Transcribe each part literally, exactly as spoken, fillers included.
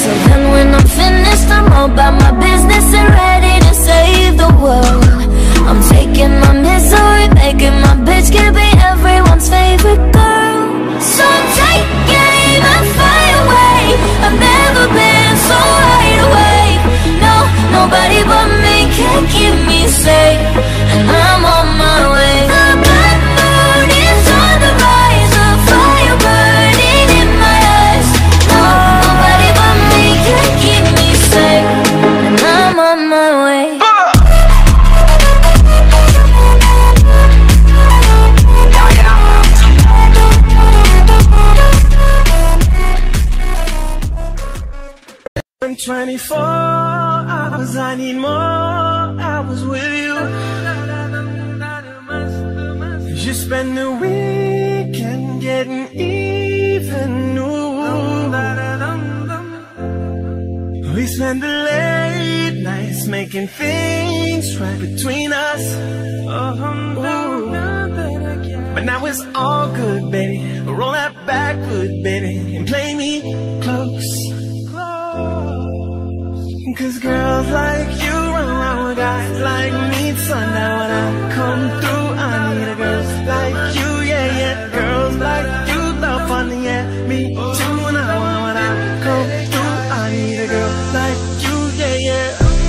So then when I'm finished, I'm all about my business and ready to save the world. I'm taking my misery, making my bitch can be everyone's favorite girl. So take aim and fly away. I've never been so wide awake. No, nobody but me can keep me safe, and I'm on my way. The bad mood is on the rise, a fire burning in my eyes. No, nobody but me can keep me safe, and I'm on my way. twenty-four hours, I need more hours with you. You spend the weekend getting even. Ooh. We spend the late nights making things right between us. Ooh. But now it's all good, baby. Roll that backwood, baby, and play me close. Cause girls like you run around with guys like me. So now when I come through, I need a girl like you, yeah, yeah. Girls like you love fun, yeah, me too. Now when I come through, I need a girl like you, yeah, yeah.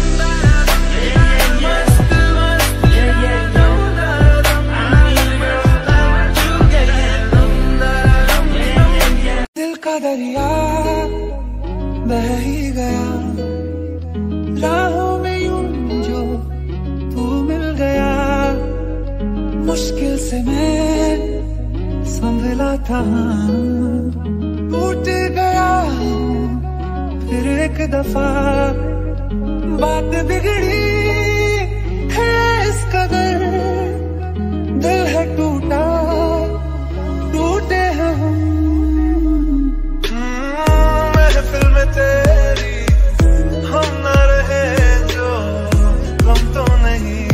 दिल का दरिया बह ही गया, राहों में यूं जो तू मिल गया। मुश्किल से मैं संभला था, टूट गया फिर एक दफा। बात बिगड़ी है इस कदर, दिल है टूटा, टूटे हैं हम। महफिल में तेरी हम न रहे जो, गम तो नहीं